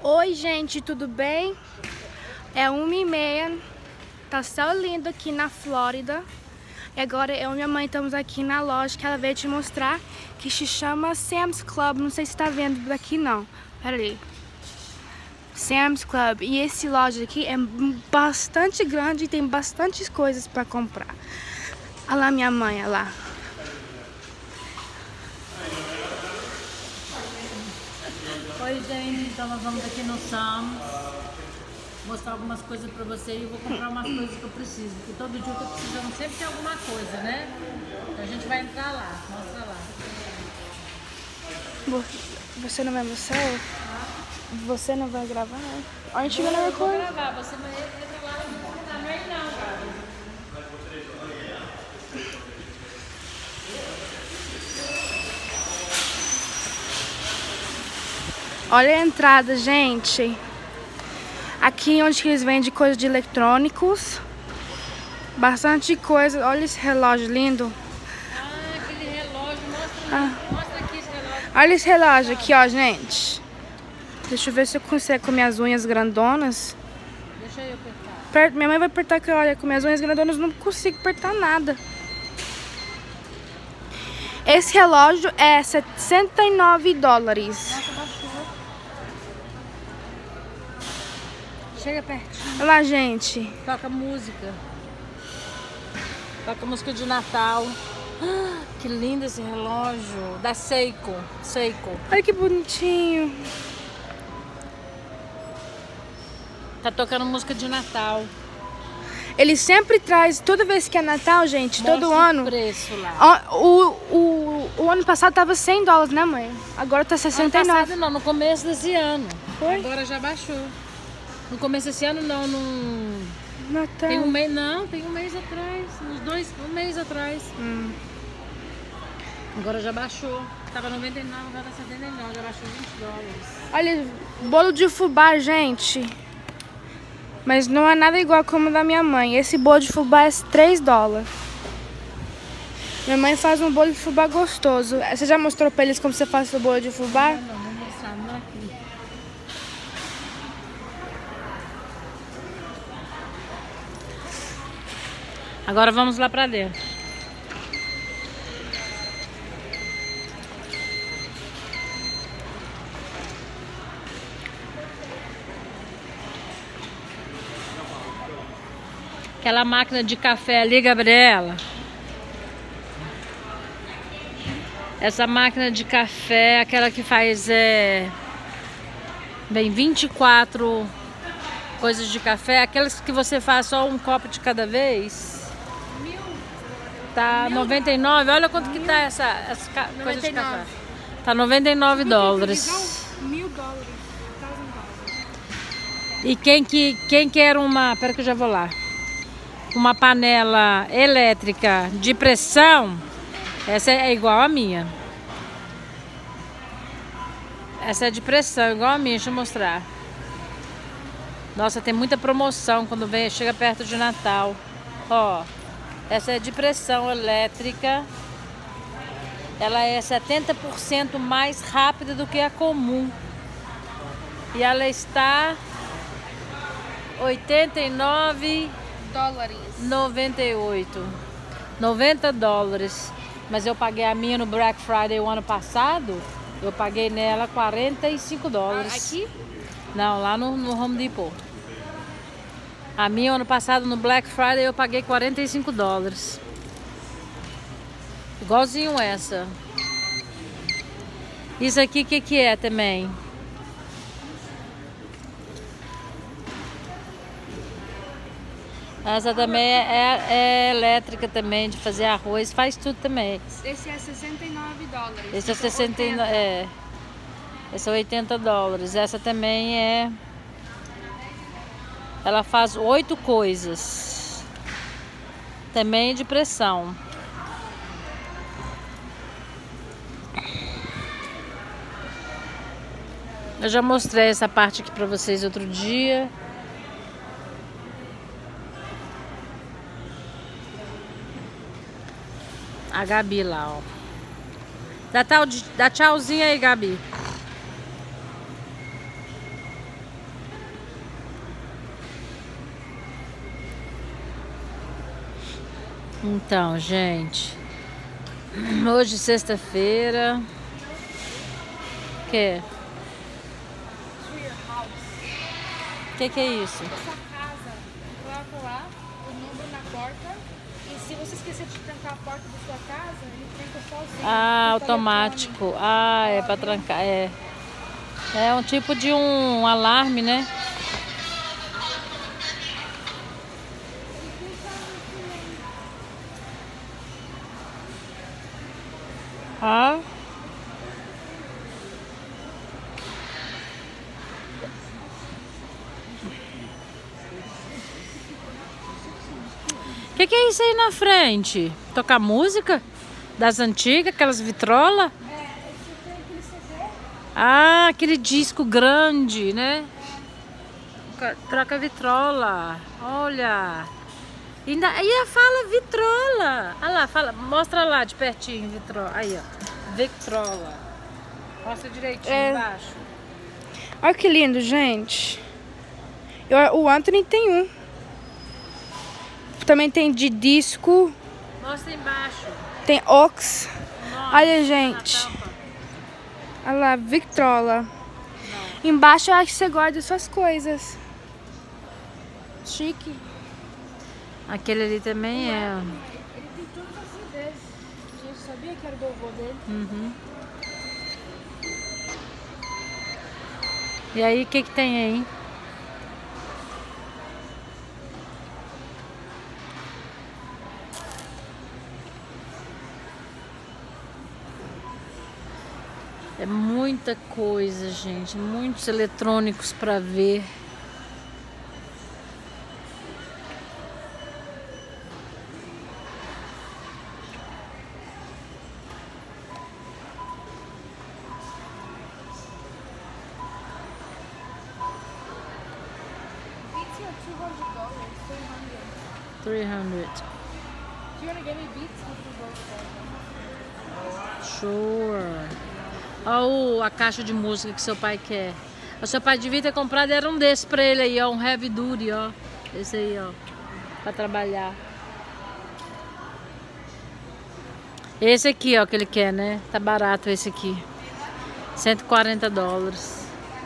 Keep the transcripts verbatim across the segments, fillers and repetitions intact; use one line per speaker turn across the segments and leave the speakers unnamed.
Oi gente, tudo bem? É uma e meia, tá céu lindo aqui na Flórida. E agora eu e minha mãe estamos aqui na loja que ela veio te mostrar, que se chama Sam's Club. Não sei se tá vendo daqui não, pera aí. Sam's Club. E esse loja aqui é bastante grande e tem bastantes coisas pra comprar. Olha lá minha mãe, olha lá.
Oi gente, então nós vamos aqui no Sam's mostrar algumas coisas pra você e eu vou comprar umas coisas que eu preciso, porque todo dia eu tô precisando, sempre tem alguma coisa, né? Então a gente vai entrar lá, mostra lá.
Você não vai mostrar? Você não vai gravar? A gente vai
Eu vou
gravar.
gravar, você não entra lá, não vou contar mais não, cara.
Olha a entrada, gente. Aqui onde eles vendem coisas de eletrônicos. Bastante coisa. Olha esse relógio lindo.
Ah, aquele relógio, mostra,
Ah.
mostra aqui esse relógio.
Olha esse relógio aqui, ó, gente. Deixa eu ver se eu consigo com minhas unhas grandonas.
Deixa eu apertar.
Per- Minha mãe vai apertar, que olha, com minhas unhas grandonas eu não consigo apertar nada. Esse relógio é setenta e nove dólares.
Nossa, baixou. Chega pertinho.
Olha lá, gente.
Toca música. Toca música de Natal. Ah, que lindo esse relógio. Da Seiko. Seiko.
Olha que bonitinho.
Tá tocando música de Natal.
Ele sempre traz, toda vez que é Natal, gente, todo
Mostra
ano.
o preço lá.
Ó, O, o, o ano passado tava cem dólares, né, mãe? Agora tá sessenta e
Ano
nove.
passado não, no começo desse ano.
Foi?
Agora já baixou. No começo desse ano não, no...
Natal.
Tem um mês, não, tem um mês atrás. Uns dois, um mês atrás.
Hum.
Agora já baixou. Tava noventa e nove, agora tá setenta e nove, já baixou vinte dólares.
Olha, bolo de fubá, gente. Mas não é nada igual como o da minha mãe. Esse bolo de fubá é três dólares. Minha mãe faz um bolo de fubá gostoso. Você já mostrou pra eles como você faz o bolo de fubá?
Não, não, vou mostrar, não é aqui. Agora vamos lá pra dentro. Aquela máquina de café ali, Gabriela. Essa máquina de café, aquela que faz é, bem vinte e quatro coisas de café, aquelas que você faz só um copo de cada vez. Tá noventa e nove. Olha quanto que tá essa, essa ca- coisa de café. Tá noventa e nove dólares.
Mil dólares.
E quem que quem quer uma, pera que eu já vou lá. Uma panela elétrica de pressão, essa é igual a minha. Essa é de pressão, igual a minha, deixa eu mostrar. Nossa, tem muita promoção quando vem, chega perto de Natal. Ó, essa é de pressão elétrica. Ela é setenta por cento mais rápida do que a comum. E ela está oitenta e nove
Dólares.
noventa e oito. noventa dólares. Mas eu paguei a minha no Black Friday o ano passado. Eu paguei nela quarenta e cinco dólares.
Aqui?
Não, lá no, no Home Depot. A minha ano passado no Black Friday eu paguei quarenta e cinco dólares. Igualzinho essa. Isso aqui o que que é também? Essa também é, é, é elétrica também, de fazer arroz, faz tudo também.
Esse é sessenta e nove dólares.
Esse é sessenta e nove, é. Esse é oitenta dólares. Essa também é. Ela faz oito coisas. Também de pressão. Eu já mostrei essa parte aqui pra vocês outro dia. A Gabi lá, ó. Dá, tal, dá tchauzinho aí, Gabi. Então, gente, hoje sexta-feira. Que? O que que é isso?
Sua casa, coloca lá o número na porta e se você esquecer de trancar a porta da sua casa, ele tranca sozinho.
Ah, automático. Ah, é pra trancar, é. É um tipo de um alarme, né? Ah. O que, que é isso aí na frente? Tocar música? Das antigas, aquelas vitrolas? Ah, aquele disco grande, né? Troca vitrola. Olha. Ainda, ainda fala vitrola. Olha lá, fala, mostra lá de pertinho, vitrola. Aí, ó. Vitrola. Mostra direitinho
É.
embaixo.
Olha que lindo, gente. Eu, o Anthony tem um. Também tem de disco.
Mostra embaixo.
Tem Ox.
Nossa,
Olha, gente. Olha lá, Victrola. Não. Embaixo eu acho que você guarda suas coisas. Chique.
Aquele ali também é.
Ele tem todos os C Ds. Eu sabia que era do avô dele.
Uhum. E aí, o que que tem aí? É muita coisa, gente. Muitos eletrônicos para ver. trezentos.
Do you want to get me Beats?
Sure. Olha a caixa de música que seu pai quer. O seu pai devia ter comprado, era um desses pra ele aí, ó. Um heavy duty, ó. Esse aí, ó. Pra trabalhar. Esse aqui, ó, que ele quer, né? Tá barato esse aqui. cento e quarenta dólares.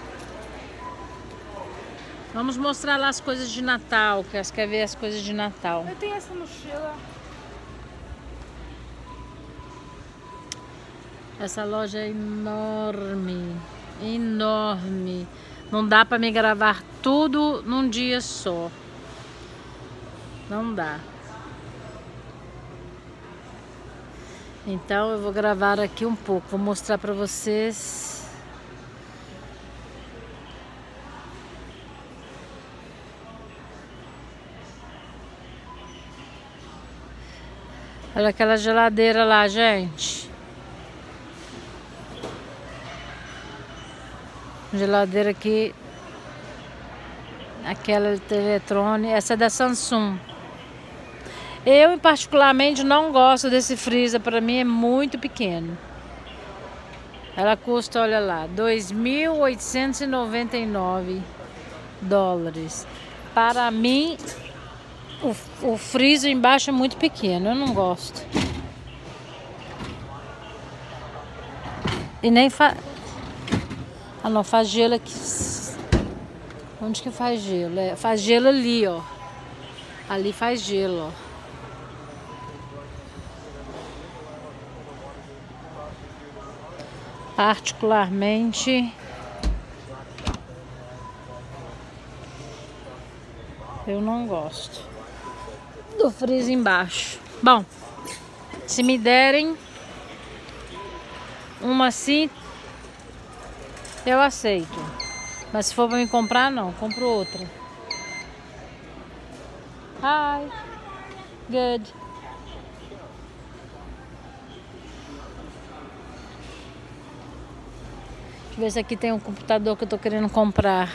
Vamos mostrar lá as coisas de Natal, que elas querem ver as coisas de Natal.
Eu tenho essa mochila.
Essa loja é enorme, enorme. Não dá pra me gravar tudo num dia só. Não dá. Então eu vou gravar aqui um pouco, vou mostrar pra vocês. Olha aquela geladeira lá, gente. Geladeira aqui. Aquela eletrônica. Essa é da Samsung. Eu, em particularmente, não gosto desse freezer. Para mim é muito pequeno. Ela custa, olha lá, dois mil oitocentos e noventa e nove dólares. Para mim, o, o freezer embaixo é muito pequeno. Eu não gosto. E nem faz... Ah, não, faz gelo aqui. Onde que faz gelo? É, faz gelo ali, ó. Ali faz gelo, ó. Particularmente, eu não gosto do freezer embaixo. Bom, se me derem uma assim, eu aceito. Mas se for pra me comprar, não. Compro outra. Hi. Good. Deixa eu ver se aqui tem um computador que eu tô querendo comprar.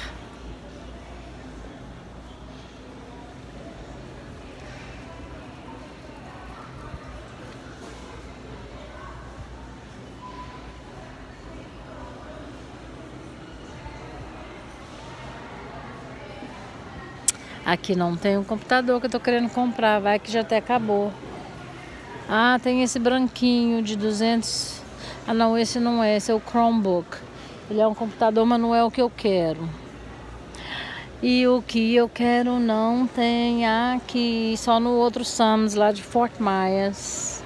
Aqui não tem um computador que eu tô querendo comprar. Vai que já até acabou. Ah, tem esse branquinho de duzentos. Ah, não, esse não é. Esse é o Chromebook. Ele é um computador, mas não é o que eu quero. E o que eu quero não tem aqui. Só no outro Sam's, lá de Fort Myers.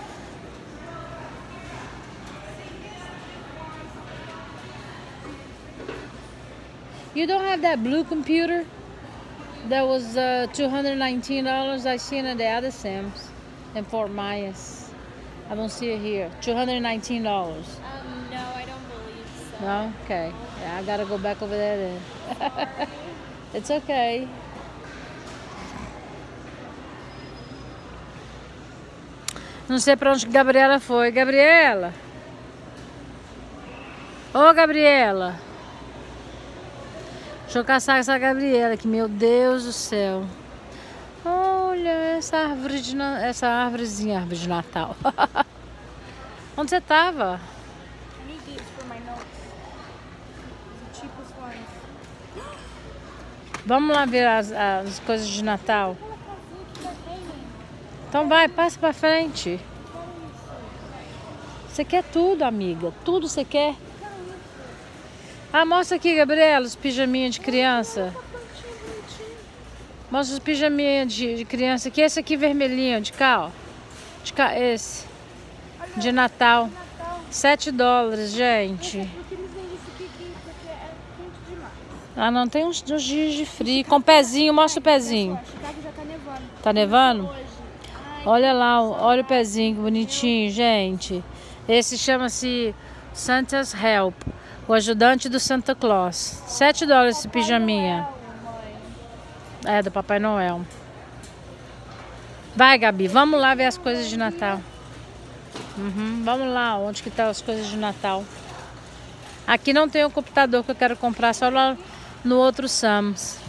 You don't have that blue computer? That was uh, two hundred nineteen dollars. I seen it at the other Sam's in Fort Myers. I don't see it here. two hundred nineteen dollars.
Um, no, I don't believe so.
No? Okay. Yeah, I gotta go back over there then. It's okay. Não sei pra onde que Gabriela foi. Gabriela? Ô, Gabriela. Deixa eu caçar essa Gabriela aqui. Meu Deus do céu. Olha essa árvore de na... essa árvorezinha, árvore de Natal. Onde você tava? Vamos lá ver as, as coisas de Natal. Então vai, passa pra frente. Você quer tudo, amiga. Tudo você quer. Ah, mostra aqui, Gabriela, os pijaminhas de criança. Mostra os pijaminhas de, de criança aqui. Esse aqui vermelhinho, de cá, ó. De cá, esse. De Natal. Sete dólares, gente. Ah, não, tem uns, uns dias de frio. Com pezinho, mostra o pezinho. Tá nevando? Olha lá, olha o pezinho, que bonitinho, gente. Esse chama-se Santa's Help. O ajudante do Santa Claus. Sete dólares esse pijaminha. É, do Papai Noel. Vai, Gabi, vamos lá ver as coisas de Natal. Uhum, vamos lá, onde que tá as coisas de Natal. Aqui não tem o computador que eu quero comprar, só lá no outro Sam's.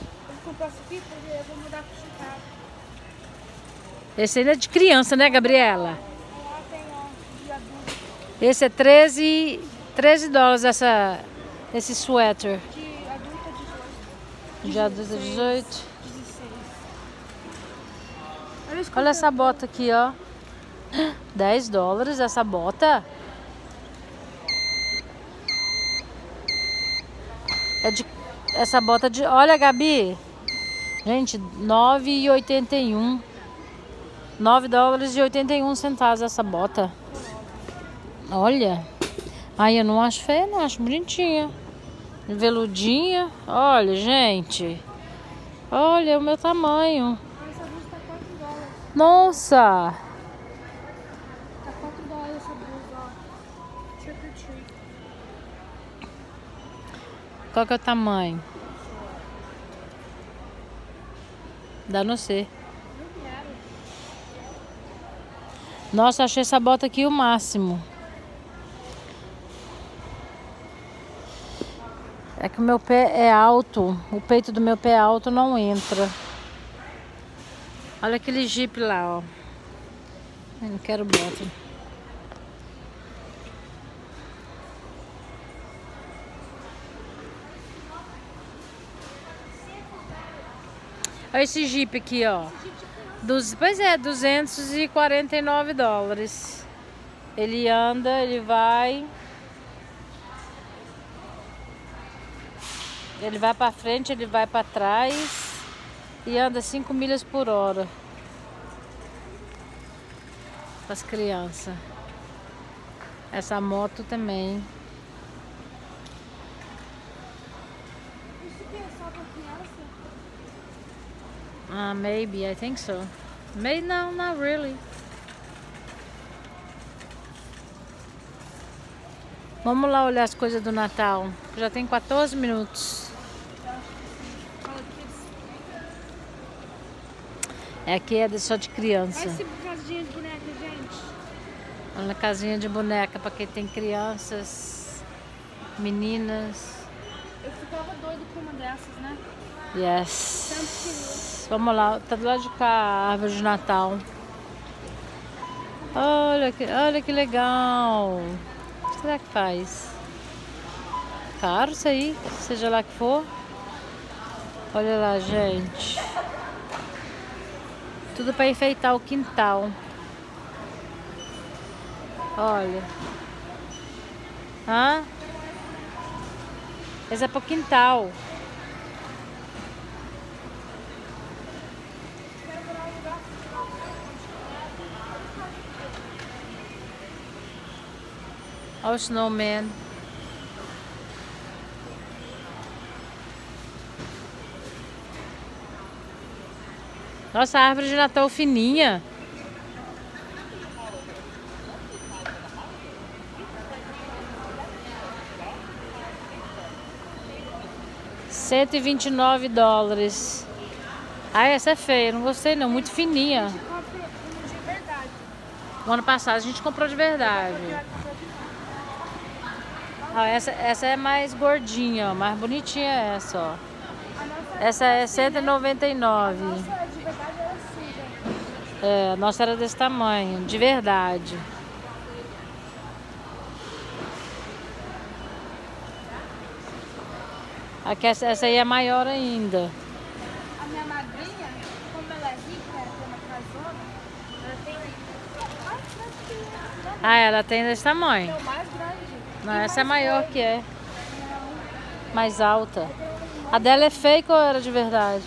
Esse ainda é de criança, né, Gabriela? Esse é treze dólares, essa, esse suéter. De adulto, dezoito. Olha essa bota aqui, ó. dez dólares essa bota. É de essa bota de, olha, Gabi. Gente, nove e oitenta e um. nove dólares e oitenta e um centavos essa bota. Olha. Ai, eu não acho feia, não, acho bonitinha. Veludinha. Olha, gente. Olha o meu tamanho.
Essa blusa tá quatro dólares.
Nossa.
Tá quatro dólares essa blusa, ó. Trick or treat.
Qual que é o tamanho? Dá no C. Nossa, achei essa bota aqui o máximo. É que o meu pé é alto. O peito do meu pé alto não entra. Olha aquele Jeep lá, ó. Eu não quero bota. Olha esse Jeep aqui, ó. Dos, pois é, duzentos e quarenta e nove dólares. Ele anda, ele vai. Ele vai pra frente, ele vai pra trás. E anda cinco milhas por hora. Para as crianças. Essa moto também.
Isso aqui é só pra criança?
Ah, uh, maybe, I think so. Maybe no, not really. Vamos lá olhar as coisas do Natal. Já tem quatorze minutos. É, aqui é só de criança.
Olha essa casinha de boneca, gente.
Olha a casinha de boneca para quem tem crianças, meninas.
Eu ficava doido com uma dessas, né?
Yes. Vamos lá, tá do lado de cá a árvore de Natal. Olha que, olha que legal. O que será que faz? Caro isso aí, seja lá que for. Olha lá, gente. Tudo para enfeitar o quintal. Olha. Hã? Esse é pro quintal. Olha o snowman. Nossa, a árvore de Natal fininha. cento e vinte e nove dólares. Ah, essa é feia, não gostei não, muito fininha. O ano passado a gente comprou de verdade. Ah, essa, essa é mais gordinha, ó, mais bonitinha essa, ó. Essa é cento e noventa e nove. É, a nossa era desse tamanho, de verdade. Aqui, essa, essa aí é maior ainda.
A minha madrinha, como ela é rica, ela tem uma casona, ela tem mais grande.
Ah, ela tem desse tamanho.
É o mais grande.
Não, essa é maior que é. Mais alta. A dela é fake ou era de verdade?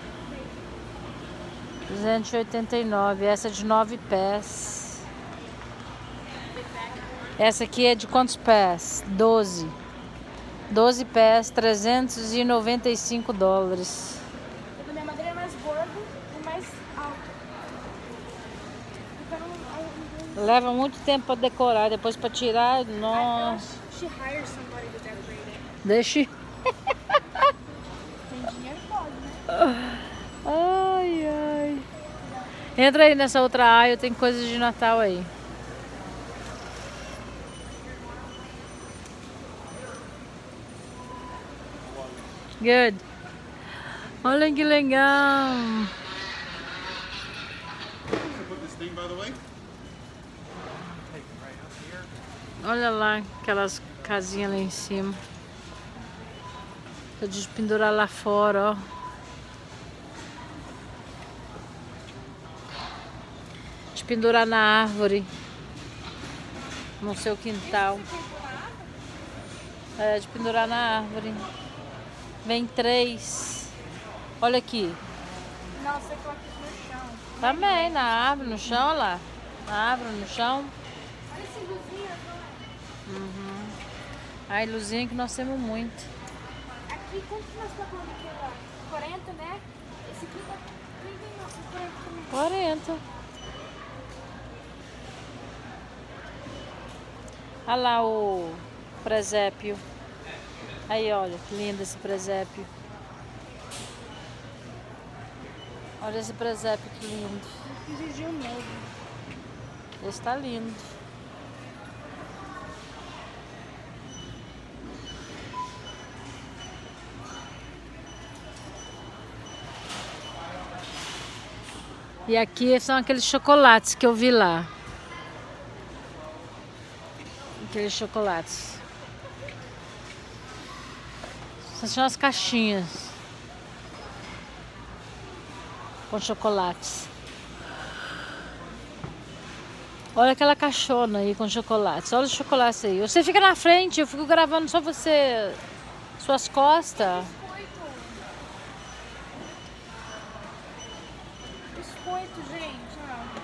duzentos e oitenta e nove. Essa é de nove pés. Essa aqui é de quantos pés? doze. doze pés, trezentos e noventa e cinco dólares.
A minha madrinha é mais gorda e mais alta. Então,
Leva muito tempo para decorar, depois para tirar, nossa.
she hires somebody to decorate it.
Deixa.
Tem dinheiro, pode, né?
Ai, ai. Entra aí nessa outra área, tem coisas de Natal aí. Good. Olha que legal. Olha lá aquelas casinhas lá em cima. Pra gente pendurar lá fora, ó. De pendurar na árvore. No seu quintal. É, de pendurar na árvore. Vem três. Olha aqui.
Nossa, eu coloquei no chão.
Também, na árvore, no chão, olha lá. Na árvore, no chão.
Olha esse luzinha,
Uhum. Ai, luzinha que nós temos muito.
aqui, quanto que nós pagamos aqui lá? quarenta, né? Esse aqui tá trinta e nove, quarenta também.
quarenta. Olha lá o presépio. Aí, olha, que lindo esse presépio. Olha esse presépio, que lindo.
Preciso de um novo.
Esse tá lindo. E aqui são aqueles chocolates que eu vi lá. Aqueles chocolates. Essas são as caixinhas com chocolates. Olha aquela caixona aí com chocolates. Olha os chocolates aí. Você fica na frente, eu fico gravando só você, suas costas.
Biscoito, gente. Ó.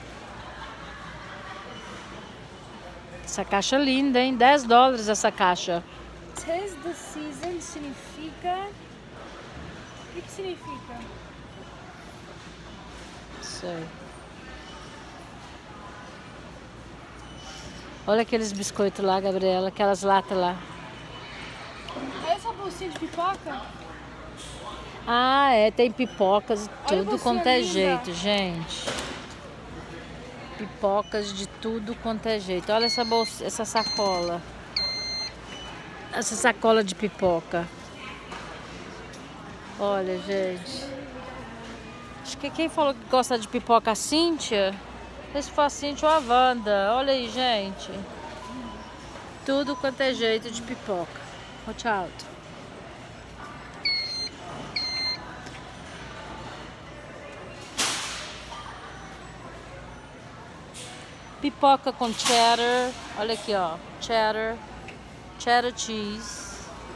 Essa caixa é linda, hein? dez dólares essa caixa.
Tis the season significa... O que que significa?
Sei. Olha aqueles biscoitos lá, Gabriela, aquelas latas lá.
Olha essa bolsinha de pipoca.
Ah, é, tem pipocas e
Olha a
tudo
bolsinha
quanto é
linda.
jeito, gente. Pipocas de tudo quanto é jeito. Olha essa bolsa, essa sacola. Essa sacola de pipoca. Olha, gente. Acho que quem falou que gosta de pipoca, a Cíntia. Se for a Cíntia ou a Wanda. Olha aí, gente. Tudo quanto é jeito de pipoca. Watch out. Pipoca com cheddar. Olha aqui, ó. Cheddar. Cheddar cheese.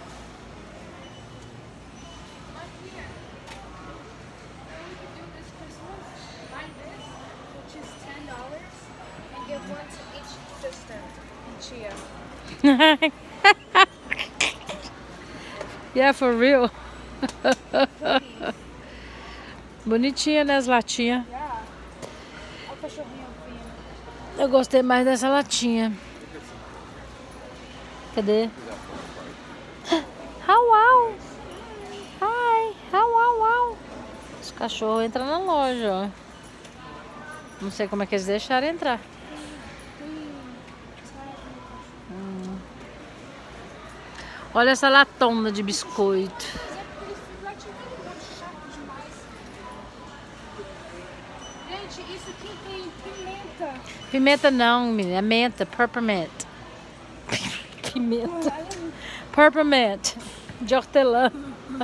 Yeah, for real. Bonitinha, né, as latinhas? Eu gostei mais dessa latinha. Cadê? How wow! Hi! How wow wow! Os cachorros entram na loja, ó. Não sei como é que eles deixaram entrar. Hum. Olha essa latona de biscoito.
Gente, isso aqui tem pimenta.
Pimenta não, menina, é menta, peppermint. Pimenta. Peppermint. De hortelã.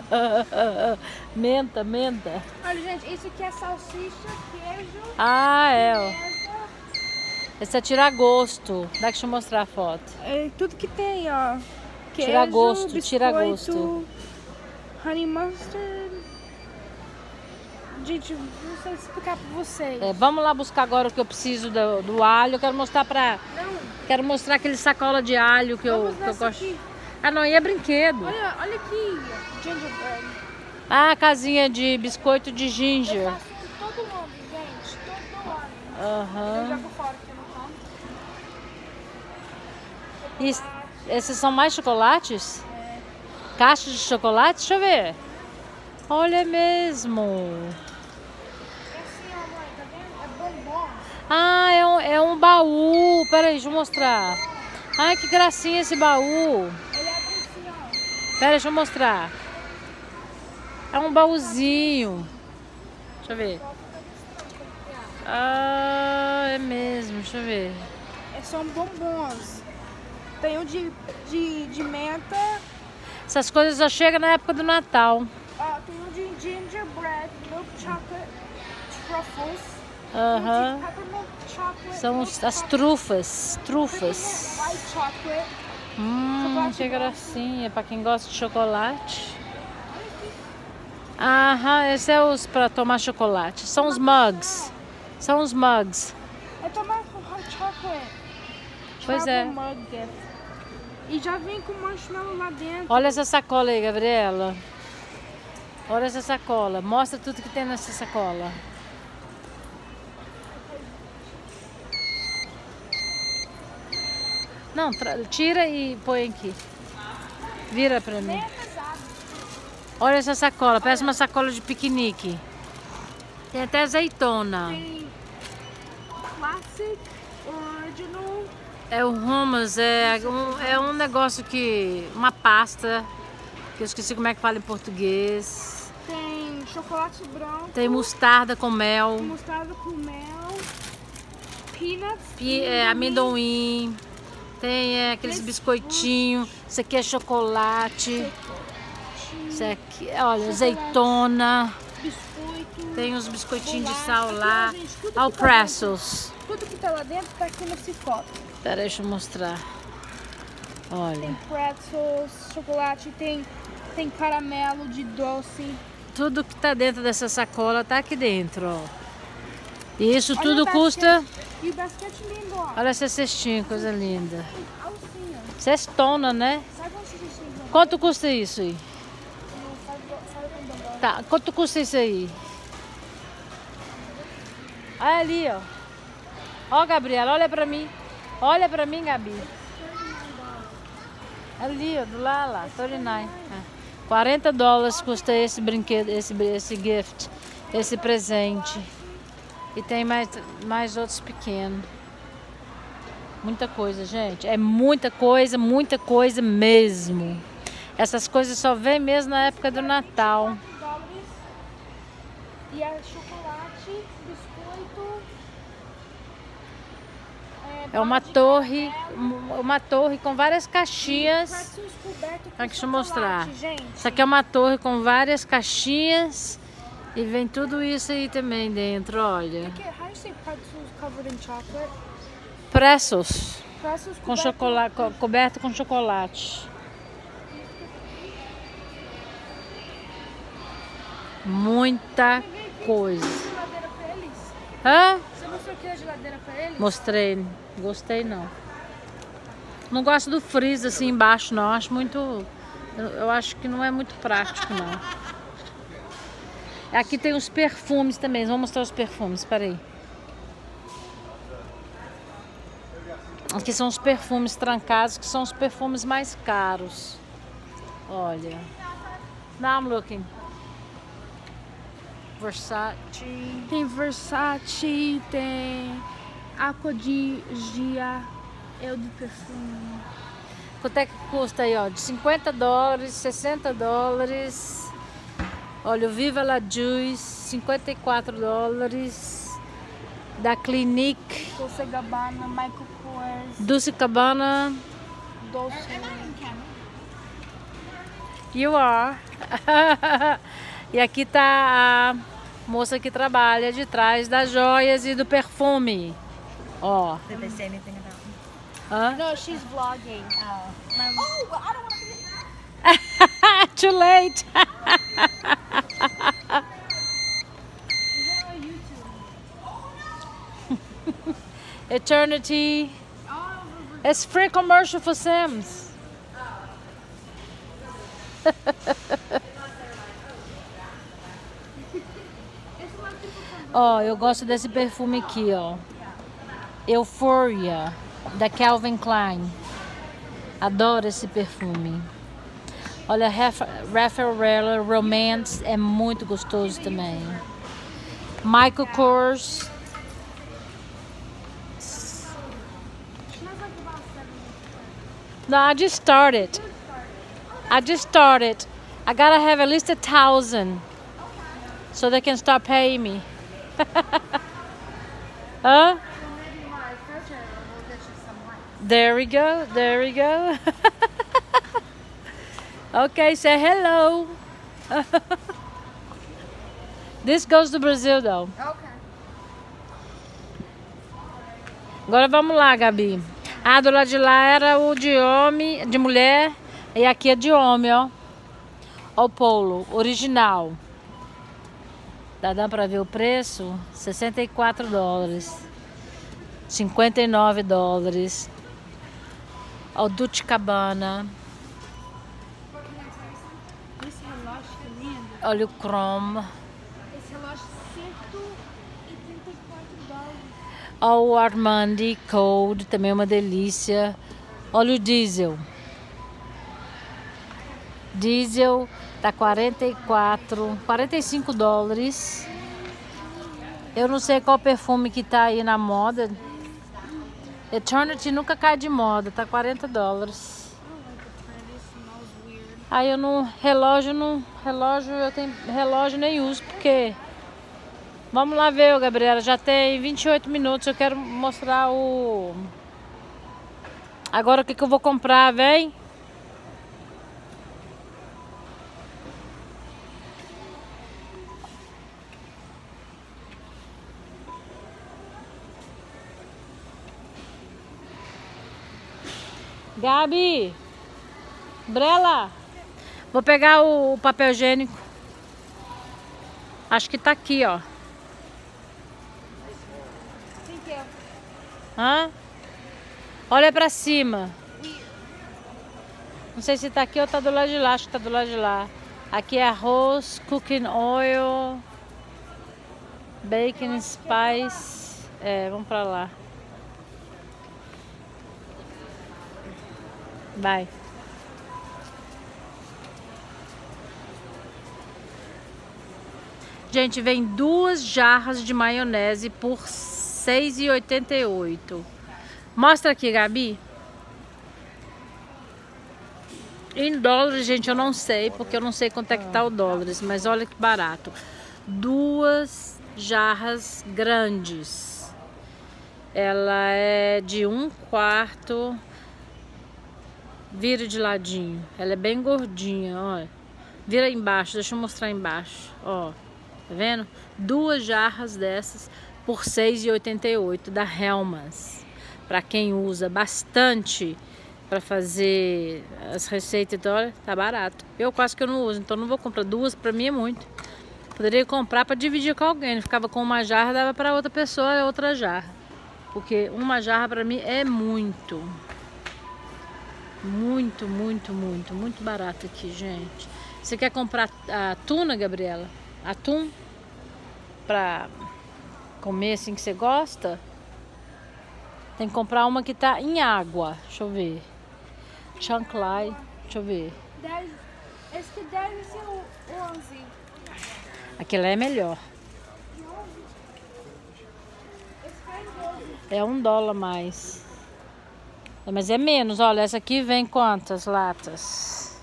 Menta, menta.
Olha, gente, isso aqui é salsicha, queijo.
Ah, é, ó. Esse é tira-gosto. Dá que eu mostrar a foto.
É tudo que tem, ó. Queijo,
Tira-gosto,
biscoito,
tira-gosto.
Honey mustard. Gente, não sei explicar pra vocês.
É, vamos lá buscar agora o que eu preciso do, do alho. Eu quero mostrar pra...
Não.
Quero mostrar aquele sacola de alho que eu,
Vamos
que eu
nessa
gosto.
aqui.
Ah, não, e é brinquedo.
Olha, olha aqui, gingerbread.
Ah, casinha de biscoito de
Eu
ginger.
faço isso todo ano, gente. Todo ano.
Aham.
Eu jogo fora porque eu não como.
E esses são mais chocolates? É. Caixas de chocolate? Deixa eu ver. Olha mesmo.
É assim, ó, mãe, tá vendo? É bombom.
Ah, é um, é um baú. Pera aí, deixa eu mostrar. Ai, que gracinha esse baú.
Ele abre assim, ó.
Pera, deixa eu mostrar. É um baúzinho. Deixa eu ver. Ah, é mesmo. Deixa eu ver.
É, são bombons. Tem um de, de, de menta.
Essas coisas só chegam na época do Natal.
Ó, tem um de gingerbread, milk chocolate, truffles.
Aham.
Tem um de peppermint chocolate.
São os- as trufas. Trufas.
White chocolate.
Hum,
Chocolate
que
branco.
gracinha. Pra quem gosta de chocolate. Aham, esse é os pra tomar chocolate. São os mugs. São os mugs.
É tomar com hot chocolate.
Pois
Travel
é.
mug gift. E já vem com marshmallow lá dentro.
Olha essa sacola aí, Gabriela. Olha essa sacola. Mostra tudo que tem nessa sacola. Não, tra- tira e põe aqui. Vira pra mim.
Nem é pesado.
Olha essa sacola. Parece uma sacola de piquenique. Tem até azeitona.
Tem classic, original.
É o hummus. É um, é um negócio que... Uma pasta. Que eu esqueci como é que fala em português.
Tem chocolate branco.
Tem mostarda com mel.
Mostarda com mel. Peanuts.
Pi- é, amendoim. Tem é, aqueles biscoitinhos. Isso aqui é chocolate. Isso aqui, olha, azeitona.
Biscoito.
Tem os biscoitinhos de
bolacha.
sal lá.
Aqui, ó, gente, tudo
Olha o
que tá
pretzels.
Tudo que tá lá dentro tá aqui nesse copo.
Pera, deixa eu mostrar. Olha.
Tem pretzels, chocolate, tem, tem caramelo de doce.
Tudo que tá dentro dessa sacola tá aqui dentro, ó. E isso
Olha
tudo
o basquete.
custa...
E o basquete lindo, ó.
Olha essa cestinha, coisa linda.
Alcinha.
Cestona, né?
Sabe onde você chega?
Quanto custa isso aí?
Sabe com bombom.
Tá, quanto custa isso aí? Olha ali, ó. Ó, Gabriela, olha pra mim. Olha pra mim, Gabi. Ali, ó, do lá, lá, trinta e nove. É. quarenta dólares custa esse brinquedo, esse, esse gift, esse presente. E tem mais, mais outros pequenos. Muita coisa, gente. É muita coisa, muita coisa mesmo. Essas coisas só vem mesmo na época do Natal.
E é chocolate, biscoito.
É uma torre, uma torre com várias caixinhas. Aqui, deixa eu mostrar. Isso aqui é uma torre com várias caixinhas. E vem tudo isso aí também dentro, olha.
How do you say pretzels covered in chocolate?
Pressos.
Pressos
Com chocolate, co coberto com chocolate. Muita coisa.
Geladeira pra eles?
Hã?
Você mostrou aqui a geladeira pra eles?
Mostrei. Gostei não. Não gosto do freezer assim embaixo não. Acho muito... Eu, eu acho que não é muito prático não. Aqui tem os perfumes também. Vou mostrar os perfumes. Espera aí. Aqui são os perfumes trancados, que são os perfumes mais caros. Olha. Now I'm looking. Versace.
Tem Versace, tem Aqua di Gia, é o de perfume.
Quanto é que custa aí, ó? De cinquenta dólares, sessenta dólares. Olha, o Viva La Juice, cinquenta e quatro dólares. Da Clinique.
Dolce Gabbana, Michael Kors.
Dulce Cabana.
Dolce.
You are. E aqui tá a moça que trabalha de trás das joias e do perfume. Ó.
Did they say anything about me?
Hã?
No, she's vlogging.
Oh.
My-
Oh, well, I don't want to be.
Too late. Eternity. It's free commercial for Sam's. Ó, eu gosto desse perfume aqui, ó. Euphoria, da Calvin Klein. Adoro esse perfume. Olha, Raffaello Romance é muito gostoso também. Michael Kors. No, I just started. I just started. I gotta have at least a thousand, so they can start paying me. Huh? There we go. There we go. Okay, say hello. This goes to Brazil, though.
Okay.
Agora vamos lá, Gabi. Ah, do lado de lá era o de homem, de mulher, e aqui é de homem, ó. Ó o polo, original. Tá dando pra ver o preço? sessenta e quatro dólares. cinquenta e nove dólares. Ó o Dolce Gabbana.
Esse relógio que lindo.
Olha o Chrome.
Esse relógio cento e trinta e quatro dólares.
Ó o Armani Code, também é uma delícia. Olha o Diesel. Diesel tá quarenta e quatro, quarenta e cinco dólares. Eu não sei qual perfume que tá aí na moda. Eternity nunca cai de moda, tá quarenta dólares. Aí eu não, relógio não, relógio eu tenho, relógio nem uso porque vamos lá ver, Gabriela, já tem vinte e oito minutos, eu quero mostrar o agora o que que eu vou comprar, vem? Gabi, Brela, vou pegar o, o papel higiênico. Acho que tá aqui, ó. Hã? Olha pra cima. Não sei se tá aqui ou tá do lado de lá. Acho que tá do lado de lá. Aqui é arroz, cooking oil, bacon, spice. É, vamos pra lá. Vai. Gente, vem duas jarras de maionese por seis e oitenta e oito. Mostra aqui, Gabi. Em dólares, gente, eu não sei, porque eu não sei quanto é que tá o dólares, mas olha que barato. Duas jarras grandes. Ela é de um quarto. Vira de ladinho. Ela é bem gordinha, olha. Vira embaixo, deixa eu mostrar embaixo, ó. Tá vendo? Duas jarras dessas por seis e oitenta e oito da Hellmann's. para quem usa bastante para fazer as receitas, então olha, tá barato. Eu quase que eu não uso, então não vou comprar duas, para mim é muito. Poderia comprar para dividir com alguém, ficava com uma jarra, dava para outra pessoa outra jarra. Porque uma jarra para mim é muito. Muito, muito, muito, muito barato aqui, gente. Você quer comprar a tuna, Gabriela? Atum? Pra comer assim que você gosta? Tem que comprar uma que tá em água. Deixa eu ver. Chunklai. Deixa eu ver.
dez. Esse que deve ser o onze.
Aquela é melhor.
Esse que é doze.
É um dólar mais. É, mas é menos. Olha, essa aqui vem quantas latas?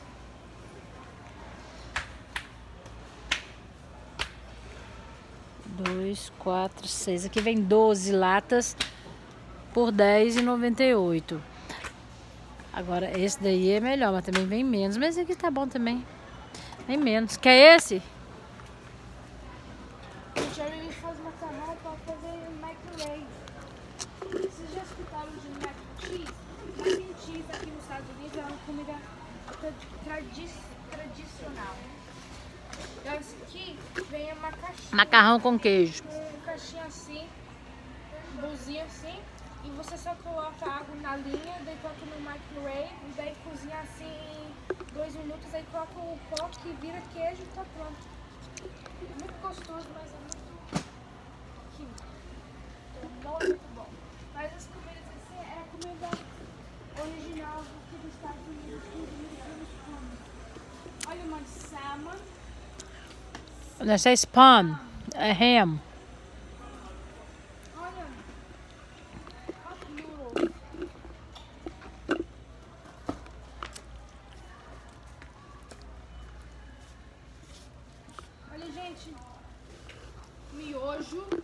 Dois, quatro, seis. Aqui vem doze latas por dez reais e noventa e oito. Agora esse daí é melhor, mas também vem menos. Mas esse aqui tá bom também. Vem menos. Quer esse?
O Jerry faz macarrão para fazer microwave. Vocês já escutaram de mac and cheese? Mac and cheese aqui nos Estados Unidos é uma comida tradi tradicional. Esse aqui vem uma caixinha.
Macarrão com queijo.
Um caixinha assim, um bolzinho assim. E você só coloca água na linha, daí coloca no microwave, e daí cozinha assim em dois minutos, aí coloca o pó que vira queijo e tá pronto. É muito gostoso, mas é muito químico. Então não é muito bom. Mas as comidas assim é a comida original aqui dos Estados Unidos que os americanos comem. Olha, mano, salmon.
Essa é spawn. É ham.
Olha, hot noodles. Olha, gente, miojo.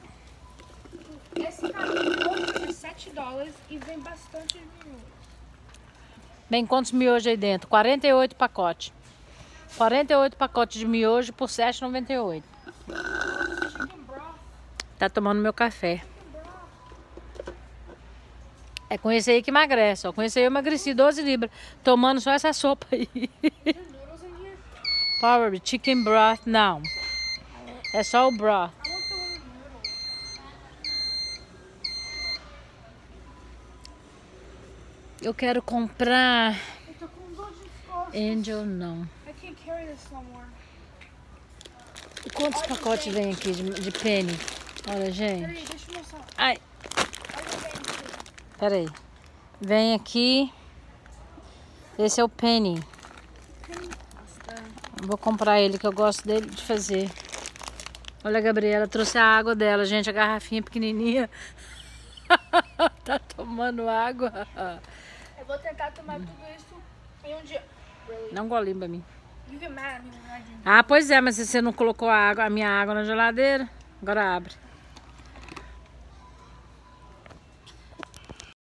Esse cara de miojo é sete dólares e vem bastante miojo.
Vem quantos miojos aí dentro? quarenta e oito pacotes. quarenta e oito pacotes de miojo por sete reais e noventa e oito.
Chicken broth.
Tá tomando meu café. É com esse aí que emagrece, ó. Com esse aí eu emagreci doze libras. Tomando só essa sopa aí.
There's noodles in here.
Power chicken broth, não. É só o broth.
I want the one with noodles.
Eu quero comprar...
Eu tô com dor de costas.
Angel, não.
I can't carry this no more.
E quantos pacotes vem aqui de, de penny? Olha, gente.
Peraí, deixa eu mostrar.
Ai,
Olha o dente.
peraí. Vem aqui. Esse é o penny. Vou comprar ele, que eu gosto dele de fazer. Olha, a Gabriela trouxe a água dela, gente. A garrafinha pequenininha. Tá tomando água.
Eu vou tentar tomar tudo isso em um dia. Really?
Dá um golinho pra mim.
You get mad at me when I do.
Ah, pois é, mas se você não colocou a água, a minha água na geladeira, agora abre.